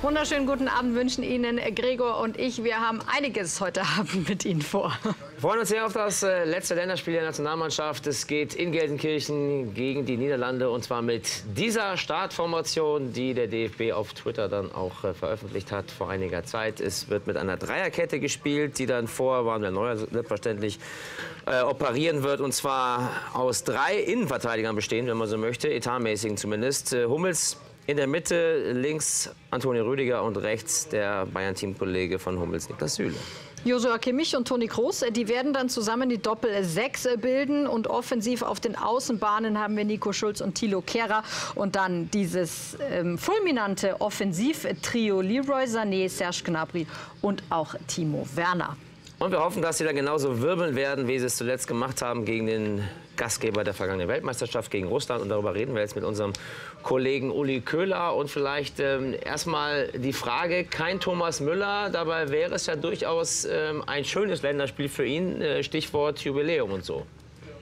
Wunderschönen guten Abend wünschen Ihnen Gregor und ich. Wir haben einiges heute Abend mit Ihnen vor. Wir freuen uns sehr auf das letzte Länderspiel der Nationalmannschaft. Es geht in Gelsenkirchen gegen die Niederlande und zwar mit dieser Startformation, die der DFB auf Twitter dann auch veröffentlicht hat vor einiger Zeit. Es wird mit einer Dreierkette gespielt, die dann vor Manuel Neuer selbstverständlich operieren wird. Und zwar aus 3 Innenverteidigern bestehen, wenn man so möchte, etatmäßigen zumindest. Hummels in der Mitte, links Antonio Rüdiger und rechts der Bayern-Teamkollege von Hummels, Niklas Süle. Joshua Kimmich und Toni Kroos, die werden dann zusammen die Doppel-6 bilden. Und offensiv auf den Außenbahnen haben wir Nico Schulz und Thilo Kehrer. Und dann dieses fulminante Offensiv-Trio Leroy Sané, Serge Gnabry und auch Timo Werner. Und wir hoffen, dass sie dann genauso wirbeln werden, wie sie es zuletzt gemacht haben gegen den Gastgeber der vergangenen Weltmeisterschaft, gegen Russland. Und darüber reden wir jetzt mit unserem Kollegen Uli Köhler. Und vielleicht erstmal die Frage, kein Thomas Müller. Dabei wäre es ja durchaus ein schönes Länderspiel für ihn. Stichwort Jubiläum und so.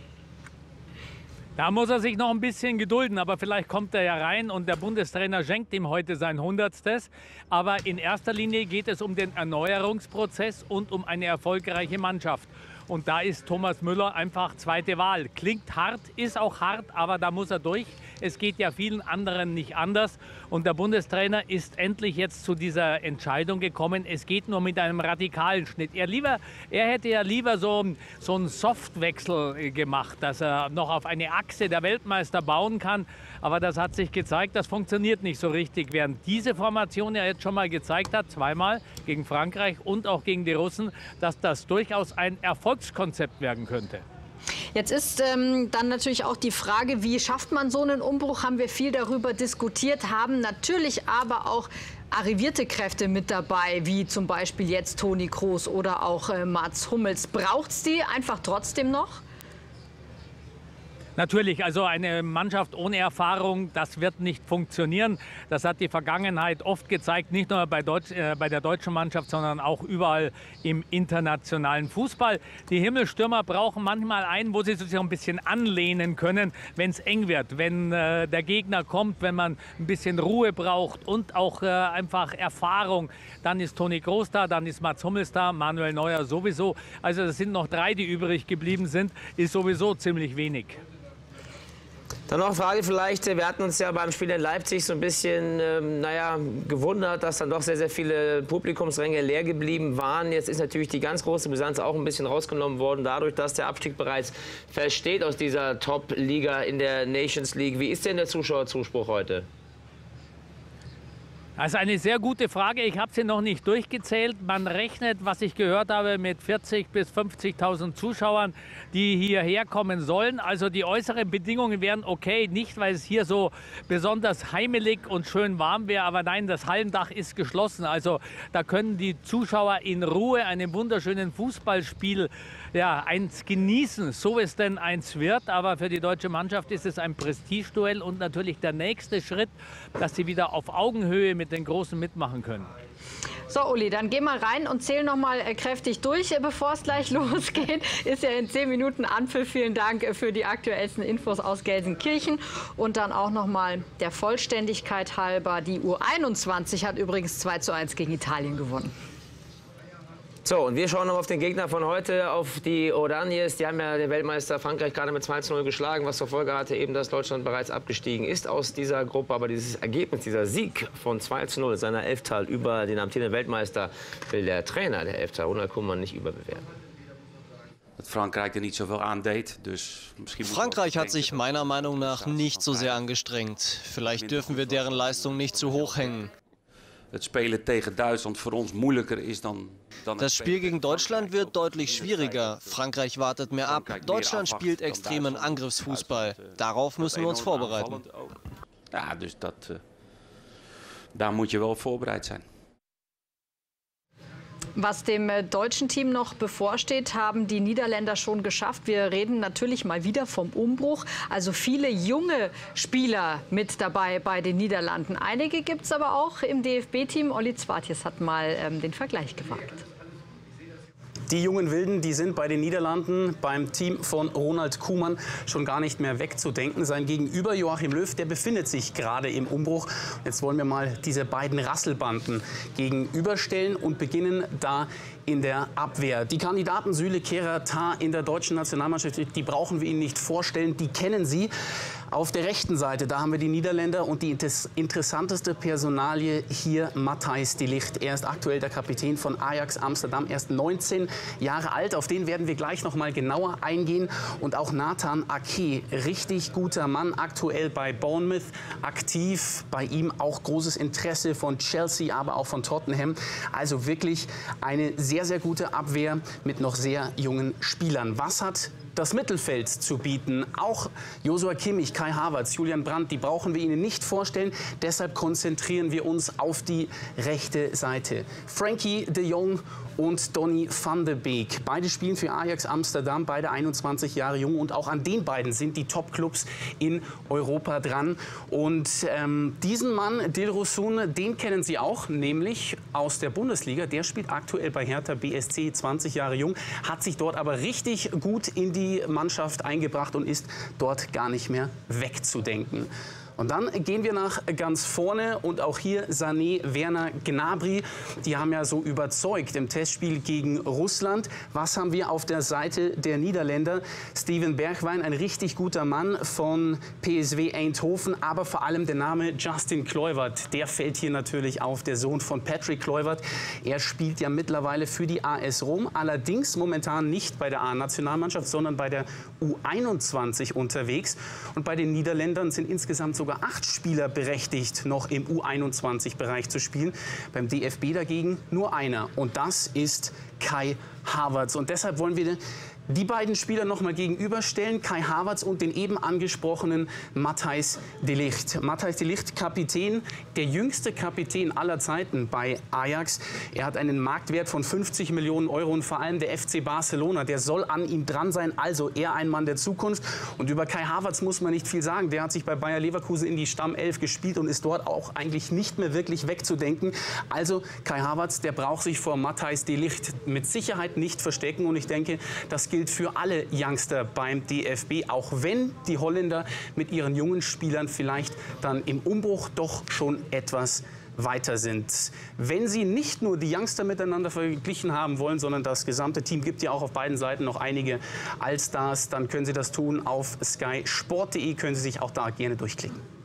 Da muss er sich noch ein bisschen gedulden, aber vielleicht kommt er ja rein und der Bundestrainer schenkt ihm heute sein 100. Aber in erster Linie geht es um den Erneuerungsprozess und um eine erfolgreiche Mannschaft. Und da ist Thomas Müller einfach zweite Wahl. Klingt hart, ist auch hart, aber da muss er durch. Es geht ja vielen anderen nicht anders. Und der Bundestrainer ist endlich jetzt zu dieser Entscheidung gekommen. Es geht nur mit einem radikalen Schnitt. Er hätte ja lieber so einen Softwechsel gemacht, dass er noch auf eine Achse der Weltmeister bauen kann. Aber das hat sich gezeigt, das funktioniert nicht so richtig. Während diese Formation ja jetzt schon mal gezeigt hat, zweimal gegen Frankreich und auch gegen die Russen, dass das durchaus ein Erfolgskonzept werden könnte. Jetzt ist dann natürlich auch die Frage, wie schafft man so einen Umbruch? Haben wir viel darüber diskutiert, haben natürlich aber auch arrivierte Kräfte mit dabei, wie zum Beispiel jetzt Toni Kroos oder auch Mats Hummels. Braucht es die einfach trotzdem noch? Natürlich, also eine Mannschaft ohne Erfahrung, das wird nicht funktionieren. Das hat die Vergangenheit oft gezeigt, nicht nur bei der deutschen Mannschaft, sondern auch überall im internationalen Fußball. Die Himmelstürmer brauchen manchmal einen, wo sie sich ein bisschen anlehnen können, wenn es eng wird, wenn der Gegner kommt, wenn man ein bisschen Ruhe braucht und auch einfach Erfahrung. Dann ist Toni Kroos da, dann ist Mats Hummels da, Manuel Neuer sowieso. Also es sind noch 3, die übrig geblieben sind, ist sowieso ziemlich wenig. Dann noch eine Frage vielleicht, wir hatten uns ja beim Spiel in Leipzig so ein bisschen gewundert, dass dann doch sehr, sehr viele Publikumsränge leer geblieben waren. Jetzt ist natürlich die ganz große Brisanz auch ein bisschen rausgenommen worden, dadurch, dass der Abstieg bereits feststeht aus dieser Top-Liga in der Nations League. Wie ist denn der Zuschauerzuspruch heute? Das ist eine sehr gute Frage. Ich habe sie noch nicht durchgezählt. Man rechnet, was ich gehört habe, mit 40.000 bis 50.000 Zuschauern, die hierher kommen sollen. Also die äußeren Bedingungen wären okay. Nicht, weil es hier so besonders heimelig und schön warm wäre. Aber nein, das Hallendach ist geschlossen. Also da können die Zuschauer in Ruhe einem wunderschönen Fußballspiel eins genießen, so es denn eins wird. Aber für die deutsche Mannschaft ist es ein Prestigeduell und natürlich der nächste Schritt, dass sie wieder auf Augenhöhe mit den Großen mitmachen können. So, Uli, dann geh mal rein und zähl noch mal kräftig durch, bevor es gleich losgeht. Ist ja in 10 Minuten Anpfiff. Vielen Dank für die aktuellsten Infos aus Gelsenkirchen. Und dann auch noch mal der Vollständigkeit halber. Die U21 hat übrigens 2:1 gegen Italien gewonnen. So, und wir schauen noch auf den Gegner von heute, auf die Oraniers. Die haben ja den Weltmeister Frankreich gerade mit 2:0 geschlagen, was zur Folge hatte eben, dass Deutschland bereits abgestiegen ist aus dieser Gruppe. Aber dieses Ergebnis, dieser Sieg von 2:0 seiner Elftal über den amtierenden Weltmeister, will der Trainer der Elftal, Ronald Koeman, nicht überbewerten. Frankreich hat sich meiner Meinung nach nicht so sehr angestrengt. Vielleicht dürfen wir deren Leistung nicht zu hoch hängen. Das Spiel gegen Deutschland wird deutlich schwieriger. Frankreich wartet mehr ab. Deutschland spielt extremen Angriffsfußball. Darauf müssen wir uns vorbereiten. Ja, dus daar moet je wel voorbereid zijn. Was dem deutschen Team noch bevorsteht, haben die Niederländer schon geschafft. Wir reden natürlich mal wieder vom Umbruch. Also viele junge Spieler mit dabei bei den Niederlanden. Einige gibt es aber auch im DFB-Team. Olli Zwartjes hat mal den Vergleich gewagt. Die jungen Wilden, die sind bei den Niederlanden beim Team von Ronald Koeman schon gar nicht mehr wegzudenken. Sein Gegenüber Joachim Löw, der befindet sich gerade im Umbruch. Jetzt wollen wir mal diese beiden Rasselbanden gegenüberstellen und beginnen da in der Abwehr. Die Kandidaten Süle, Kehrer, Tah in der deutschen Nationalmannschaft, die brauchen wir Ihnen nicht vorstellen, die kennen Sie. Auf der rechten Seite, da haben wir die Niederländer und die interessanteste Personalie hier Matthijs de Ligt. Er ist aktuell der Kapitän von Ajax Amsterdam, erst 19 Jahre alt. Auf den werden wir gleich noch mal genauer eingehen. Und auch Nathan Ake, richtig guter Mann, aktuell bei Bournemouth aktiv. Bei ihm auch großes Interesse von Chelsea, aber auch von Tottenham. Also wirklich eine sehr, sehr gute Abwehr mit noch sehr jungen Spielern. Was hat das Mittelfeld zu bieten? Auch Joshua Kimmich, Kai Havertz, Julian Brandt, die brauchen wir Ihnen nicht vorstellen. Deshalb konzentrieren wir uns auf die rechte Seite. Frenkie de Jong und Donny van de Beek. Beide spielen für Ajax Amsterdam, beide 21 Jahre jung. Und auch an den beiden sind die Top-Clubs in Europa dran. Und diesen Mann, Dilrosun, den kennen Sie auch, nämlich aus der Bundesliga. Der spielt aktuell bei Hertha BSC, 20 Jahre jung, hat sich dort aber richtig gut in die Mannschaft eingebracht und ist dort gar nicht mehr wegzudenken. Und dann gehen wir nach ganz vorne und auch hier Sané, Werner, Gnabry. Die haben ja so überzeugt im Testspiel gegen Russland. Was haben wir auf der Seite der Niederländer? Steven Bergwijn, ein richtig guter Mann von PSV Eindhoven, aber vor allem der Name Justin Kluivert. Der fällt hier natürlich auf, der Sohn von Patrick Kluivert. Er spielt ja mittlerweile für die AS Rom, allerdings momentan nicht bei der A-Nationalmannschaft, sondern bei der U21 unterwegs. Und bei den Niederländern sind insgesamt sogar 8 Spieler berechtigt, noch im U21-Bereich zu spielen. Beim DFB dagegen nur einer. Und das ist Kai Havertz. Und deshalb wollen wir die beiden Spieler noch mal gegenüberstellen, Kai Havertz und den eben angesprochenen Matthijs de Ligt. Matthijs de Ligt, Kapitän, der jüngste Kapitän aller Zeiten bei Ajax. Er hat einen Marktwert von 50 Millionen Euro und vor allem der FC Barcelona, der soll an ihm dran sein, also er ein Mann der Zukunft. Und über Kai Havertz muss man nicht viel sagen. Der hat sich bei Bayer Leverkusen in die Stammelf gespielt und ist dort auch eigentlich nicht mehr wirklich wegzudenken. Also Kai Havertz, der braucht sich vor Matthijs de Ligt mit Sicherheit nicht verstecken und ich denke, das gilt für alle Youngster beim DFB, auch wenn die Holländer mit ihren jungen Spielern vielleicht dann im Umbruch doch schon etwas weiter sind. Wenn Sie nicht nur die Youngster miteinander verglichen haben wollen, sondern das gesamte Team, gibt ja auch auf beiden Seiten noch einige Allstars, dann können Sie das tun auf skysport.de, können Sie sich auch da gerne durchklicken.